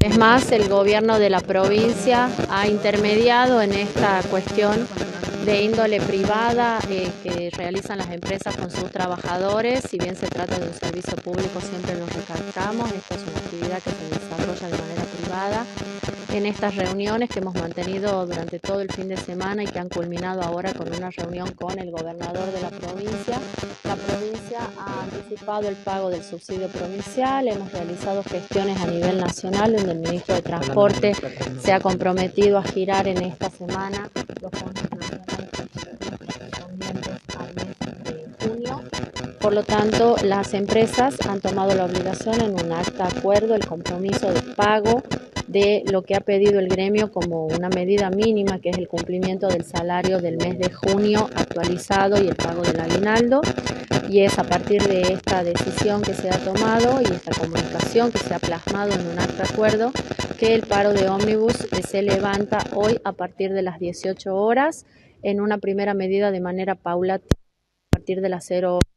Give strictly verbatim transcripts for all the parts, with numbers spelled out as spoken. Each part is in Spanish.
Es más, el gobierno de la provincia ha intermediado en esta cuestión de índole privada eh, que realizan las empresas con sus trabajadores. Si bien se trata de un servicio público, siempre lo recalcamos, esta es una actividad que se desarrolla de manera privada. En estas reuniones que hemos mantenido durante todo el fin de semana y que han culminado ahora con una reunión con el gobernador de la provincia, la provincia ha anticipado el pago del subsidio provincial, hemos realizado gestiones a nivel nacional donde el ministro de Transporte se ha comprometido a girar en esta semana los fondos nacionales correspondientes al mes de junio. Por lo tanto, las empresas han tomado la obligación en un acta acuerdo, el compromiso de pago de lo que ha pedido el gremio como una medida mínima, que es el cumplimiento del salario del mes de junio actualizado y el pago del aguinaldo. Y es a partir de esta decisión que se ha tomado y esta comunicación que se ha plasmado en un acta acuerdo que el paro de ómnibus se levanta hoy a partir de las dieciocho horas, en una primera medida de manera paulatina a partir de las cero horas.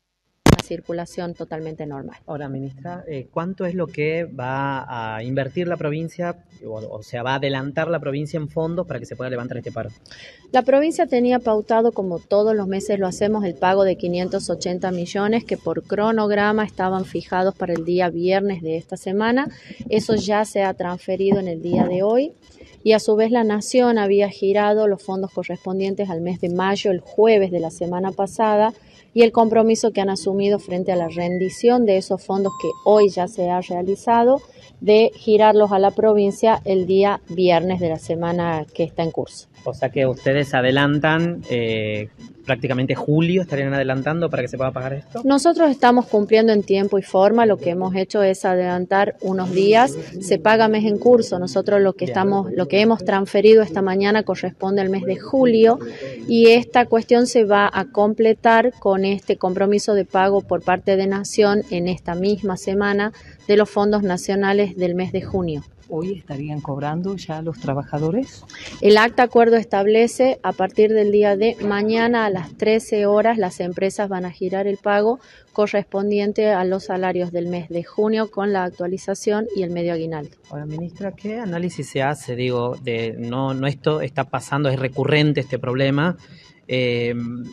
Circulación totalmente normal. Ahora, ministra, eh, ¿cuánto es lo que va a invertir la provincia, o, o sea, va a adelantar la provincia en fondos para que se pueda levantar este paro? La provincia tenía pautado, como todos los meses lo hacemos, el pago de quinientos ochenta millones que por cronograma estaban fijados para el día viernes de esta semana. Eso ya se ha transferido en el día de hoy. Y a su vez la Nación había girado los fondos correspondientes al mes de mayo, el jueves de la semana pasada, y el compromiso que han asumido frente a la rendición de esos fondos que hoy ya se ha realizado, de girarlos a la provincia el día viernes de la semana que está en curso. O sea que ustedes adelantan, eh, prácticamente julio estarían adelantando para que se pueda pagar esto. Nosotros estamos cumpliendo en tiempo y forma, lo que hemos hecho es adelantar unos días, se paga mes en curso, nosotros lo que estamos, lo que hemos transferido esta mañana corresponde al mes de julio y esta cuestión se va a completar con este compromiso de pago por parte de Nación en esta misma semana de los fondos nacionales del mes de junio. ¿Hoy estarían cobrando ya los trabajadores? El acta acuerdo establece a partir del día de mañana a las trece horas las empresas van a girar el pago correspondiente a los salarios del mes de junio con la actualización y el medio aguinaldo. Ahora, ministra, ¿qué análisis se hace? Digo, de no, no esto está pasando, es recurrente este problema. Eh,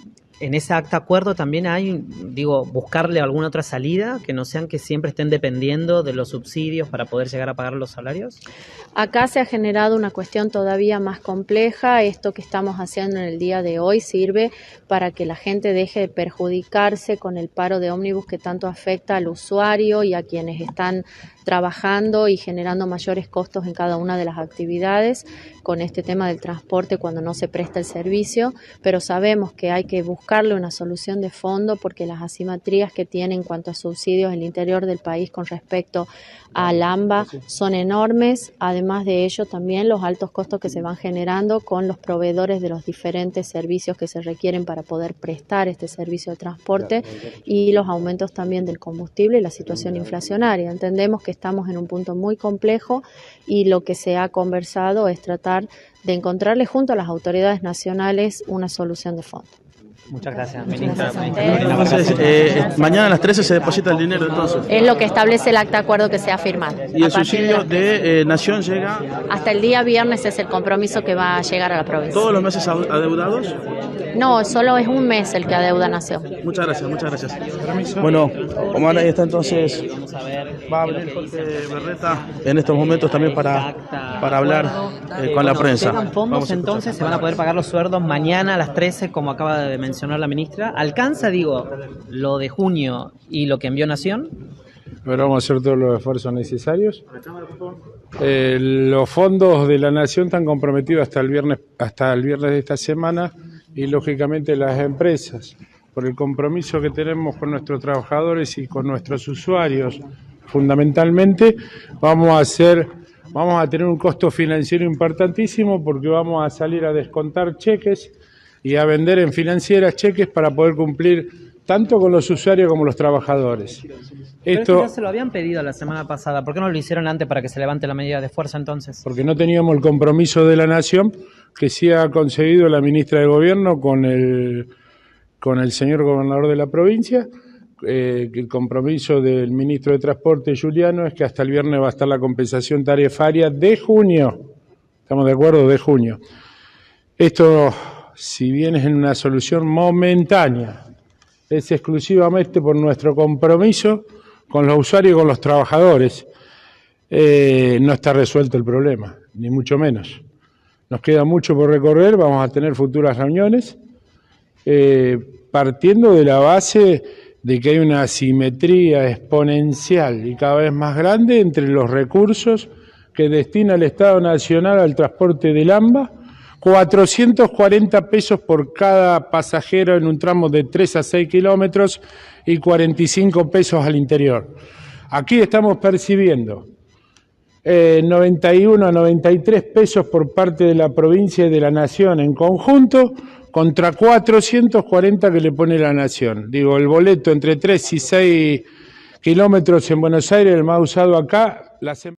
En ese acta acuerdo también hay, digo, buscarle alguna otra salida que no sean que siempre estén dependiendo de los subsidios para poder llegar a pagar los salarios. Acá se ha generado una cuestión todavía más compleja. Esto que estamos haciendo en el día de hoy sirve para que la gente deje de perjudicarse con el paro de ómnibus que tanto afecta al usuario y a quienes están trabajando y generando mayores costos en cada una de las actividades con este tema del transporte cuando no se presta el servicio, pero sabemos que hay que buscarle una solución de fondo porque las asimetrías que tiene en cuanto a subsidios en el interior del país con respecto al AMBA son enormes. Además de ello, también los altos costos que se van generando con los proveedores de los diferentes servicios que se requieren para poder prestar este servicio de transporte y los aumentos también del combustible y la situación inflacionaria. Entendemos que estamos en un punto muy complejo y lo que se ha conversado es tratar de encontrarle junto a las autoridades nacionales una solución de fondo. Muchas gracias, ministra. Entonces, eh, mañana a las trece se deposita el dinero, entonces. Es lo que establece el acta acuerdo que se ha firmado. ¿Y el subsidio de eh, Nación llega? Hasta el día viernes es el compromiso que va a llegar a la provincia. ¿Todos los meses adeudados? No, solo es un mes el que adeuda Nación. Muchas gracias, muchas gracias. Bueno, Omar, ahí está entonces. Va a abrir Jorge Berreta en estos momentos también para, para hablar eh, con la prensa. Llegan fondos, entonces se van a poder pagar los sueldos mañana a las trece, como acaba de mencionar la ministra. ¿Alcanza, digo, lo de junio y lo que envió Nación? Pero vamos a hacer todos los esfuerzos necesarios. Eh, los fondos de la Nación están comprometidos hasta el viernes, hasta el viernes de esta semana y lógicamente las empresas, por el compromiso que tenemos con nuestros trabajadores y con nuestros usuarios, fundamentalmente vamos a hacer, vamos a tener un costo financiero importantísimo porque vamos a salir a descontar cheques y a vender en financieras cheques para poder cumplir tanto con los usuarios como los trabajadores. Pero Esto ya se lo habían pedido la semana pasada. ¿Por qué no lo hicieron antes para que se levante la medida de fuerza entonces? porque no teníamos el compromiso de la Nación que sí ha conseguido la ministra de Gobierno con el, con el señor gobernador de la provincia, eh, el compromiso del ministro de Transporte, Giuliano, es que hasta el viernes va a estar la compensación tarifaria de junio. ¿Estamos de acuerdo? De junio. Esto, si bien es una solución momentánea, es exclusivamente por nuestro compromiso con los usuarios y con los trabajadores. Eh, no está resuelto el problema, ni mucho menos. Nos queda mucho por recorrer, vamos a tener futuras reuniones, eh, partiendo de la base de que hay una asimetría exponencial y cada vez más grande entre los recursos que destina el Estado Nacional al transporte del AMBA, cuatrocientos cuarenta pesos por cada pasajero en un tramo de tres a seis kilómetros y cuarenta y cinco pesos al interior. Aquí estamos percibiendo eh, noventa y uno a noventa y tres pesos por parte de la provincia y de la Nación en conjunto, contra cuatrocientos cuarenta que le pone la Nación. Digo, el boleto entre tres y seis kilómetros en Buenos Aires, el más usado acá, las